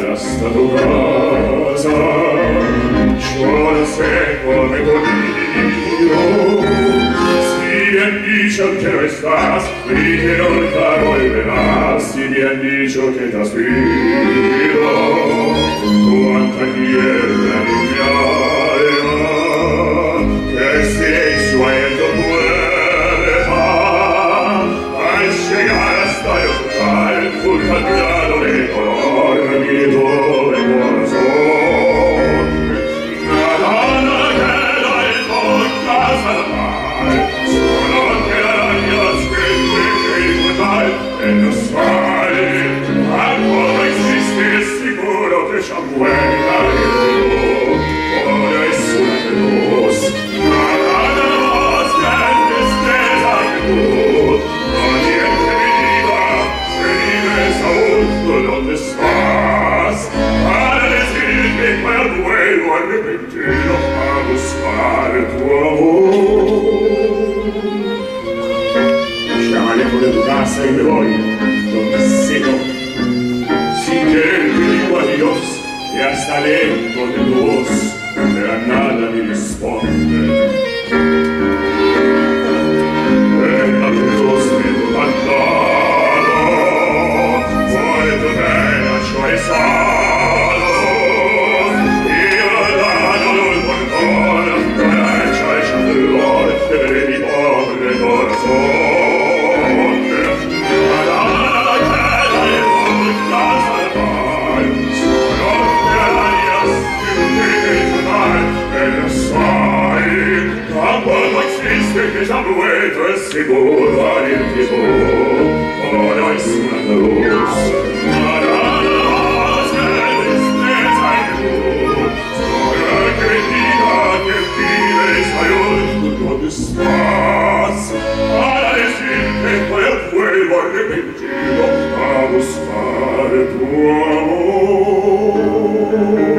era stato casa, ciò non sé come Dio. Si bien dicho que no estás, y que nunca volverás, si bien dicho que te has ido, cuánta niebla en mi alma, que si suelto puerta, al llegar hasta el hospital, un cambiado de color, mi doble corazón. Nada queda en podcast al mar, solo quedarán las que igual en los mares. Ancora existe, es seguro que ya muera el mundo, ahora es una de dos. Nada más que tristeza que tú, valiente vida, que vives aún, ¿dónde estás? Para decir que me vuelvo arrepentido a buscar tu amor. Ya me alejo de tu casa y me voy donde seco, sin querer que digo adiós, y hasta lejos de tu voz, de la nada me responde. En la cruz de tu cantado, por tu pena yo he estado, y guardando el portón, derecha el chandor de mi pobre corazón. Que ya vuelto es seguro valiente tú, ahora es una luz. Nada más que tristeza y tú, solo que diga que vives aún, ¿dónde estás? Para decir que me vuelvo arrepentido a buscar tu amor.